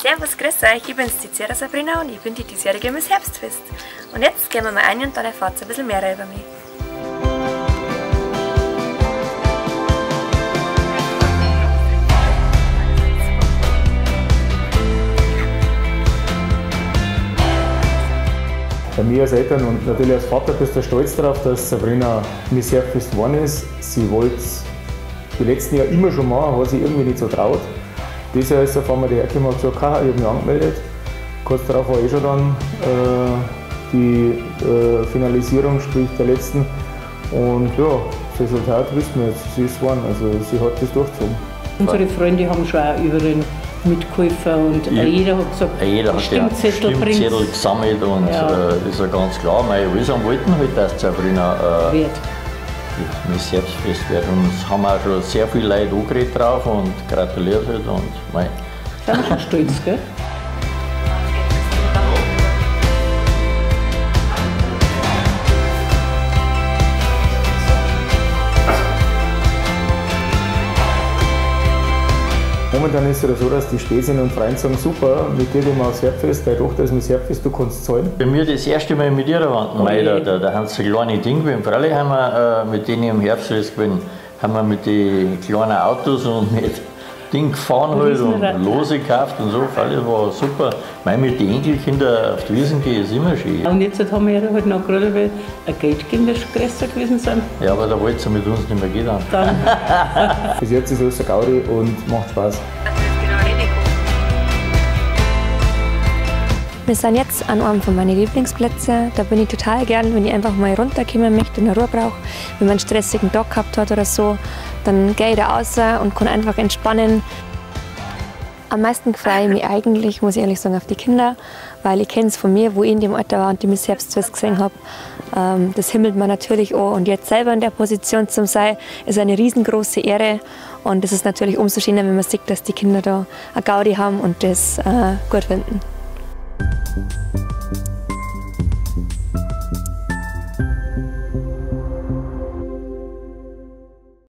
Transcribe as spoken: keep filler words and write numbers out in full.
Servus, grüß euch, ich bin's, die Zera Sabrina und ich bin die diesjährige Miss Herbstfest. Und jetzt gehen wir mal ein und dann erfahrt ihr ein bisschen mehr über mich. Bei mir als Eltern und natürlich als Vater bist du stolz darauf, dass Sabrina Miss Herbstfest geworden ist. Sie wollte es die letzten Jahre immer schon machen, hat sich irgendwie nicht so traut. Dieses Jahr ist auf einmal die hergekommen und hat gesagt, ich habe mich angemeldet. Kurz darauf war eh schon dann äh, die äh, Finalisierung, sprich der letzten. Und ja, das Resultat wissen wir jetzt, sie ist geworden, also sie hat das durchgezogen. Unsere Freunde haben schon auch überall mitgeholfen und ja. jeder hat gesagt, jeder hat Stimmzettel, Stimmzettel gesammelt und ja. äh, das ist ja ganz klar. Wir wissen wollten halt, dass Sabrina äh, wird. Miss Herbstfest wird. Und es haben auch schon sehr viele Leute angeredet drauf und gratuliert halt und mei. Sind wir schon stolz, gell? Momentan ist es ja so, dass die Späßchen und Freunde sagen, super, mit dir gehen wir aufs Herbstfest, deine Tochter ist Miss Herbstfest, du kannst zahlen. Bei mir das erste Mal mit ihr geworden. Okay. Da, da, da haben sie kleine Dinge gewesen. Freilich haben wir äh, mit denen im Herbstfest gewesen, haben wir mit den kleinen Autos und mit Ding gefahren halt und Lose gekauft und so. Freilich war super. Meine, mit den Enkelkindern auf die Wiesen gehen ist immer schön. Und jetzt haben wir ja halt noch gerade, weil ein Geldkinder schon größer gewesen sind. Ja, aber da wollte sie mit uns nicht mehr gehen. Dann. Bis jetzt ist alles ein Gaudi und macht Spaß. Wir sind jetzt an einem von meinen Lieblingsplätzen. Da bin ich total gern, wenn ich einfach mal runterkommen möchte, eine Ruhe brauche. Wenn man einen stressigen Tag gehabt hat oder so, dann gehe ich da raus und kann einfach entspannen. Am meisten freue ich mich eigentlich, muss ich ehrlich sagen, auf die Kinder, weil ich kenne es von mir, wo ich in dem Alter war und die Miss Herbstfest gesehen habe. Ähm, das himmelt man natürlich an. Und jetzt selber in der Position zu sein, ist eine riesengroße Ehre. Und es ist natürlich umso schöner, wenn man sieht, dass die Kinder da eine Gaudi haben und das äh, gut finden.